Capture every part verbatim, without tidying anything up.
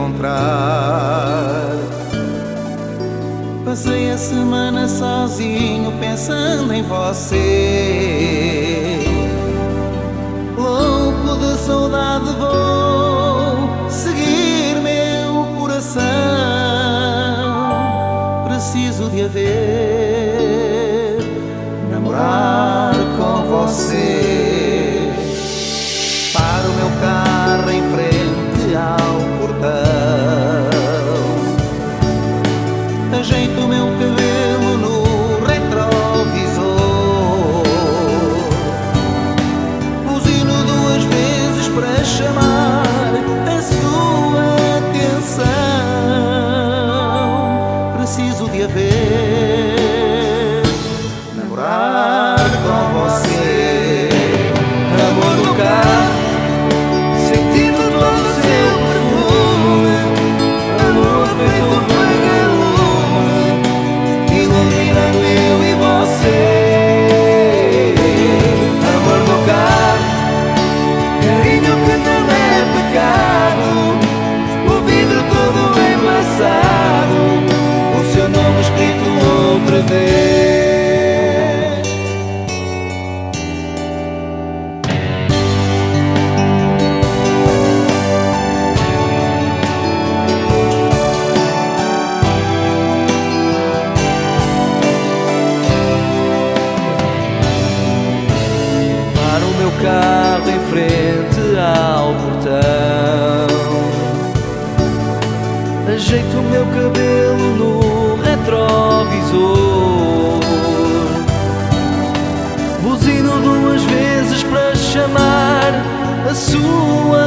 encontrar. Passei a semana sozinho pensando em você. Louco de saudade vou seguir meu coração. Preciso de a ver, namorar com você. Paro o meu carro em frente ao portão, ajeito o meu cabelo no retrovisor, buzino duas vezes para chamar a sua atenção. Preciso de a ver, namorar com você. Amor no carro, sentindo todo o seu perfume, a lua feito um vagalume, iluminando eu e você. Amor no carro, carinho que não é pecado, o vidro todo embaçado, o seu nome escrito outra vez. Carro em frente ao portão, ajeito o meu cabelo no retrovisor, buzino duas vezes para chamar a sua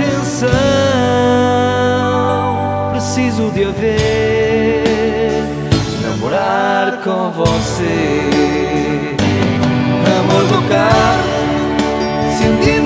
atenção. Preciso de a ver, namorar com você. Amor do carro, sentindo